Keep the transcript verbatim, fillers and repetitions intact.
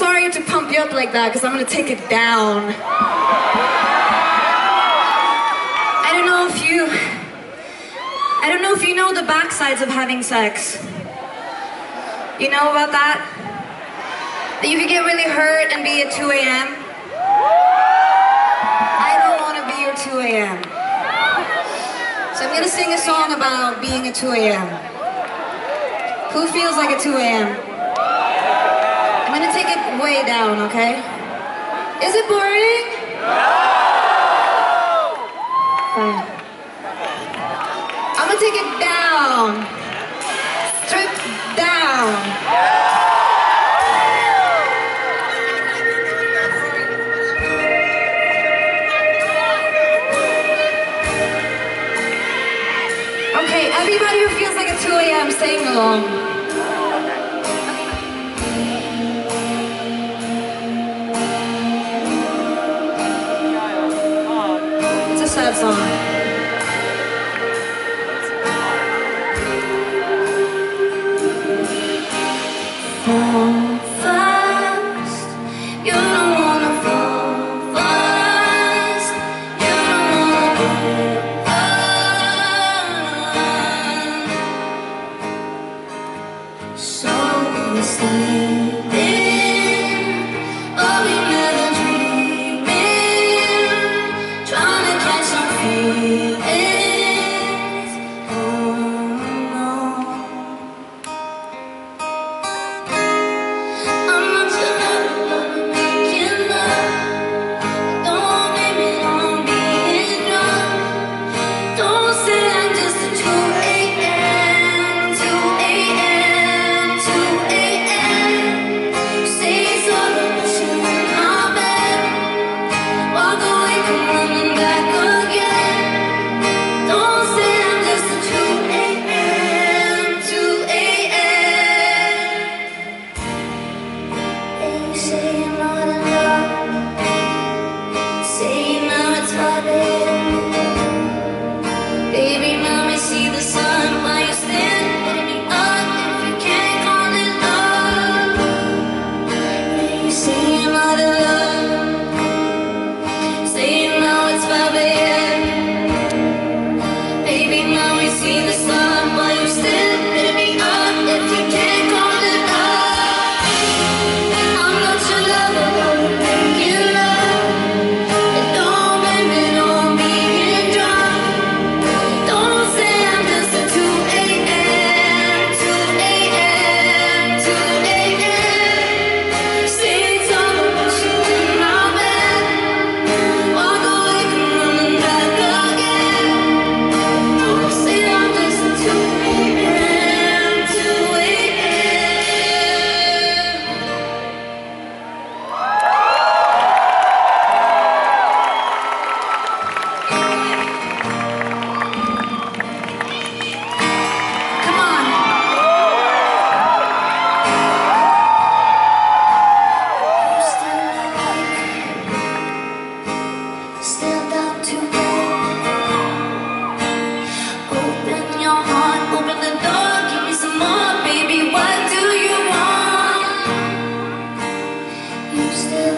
sorry to pump you up like that, because I'm gonna take it down. I don't know if you... I don't know if you know the backsides of having sex. You know about that? That you could get really hurt and be at two A M? I don't want to be your two A M. So I'm gonna sing a song about being at two A M. Who feels like a two A M? I'm gonna take it way down, okay? Is it boring? No! Fine. I'm gonna take it down. Strip down. Okay, everybody who feels like a two A M, sing along. It's a sad song. Fall fast, you don't wanna fall fast, you don't wanna go fast. So we're sleeping, but we never dreaming, trying to catch some feelings. Oh no. Still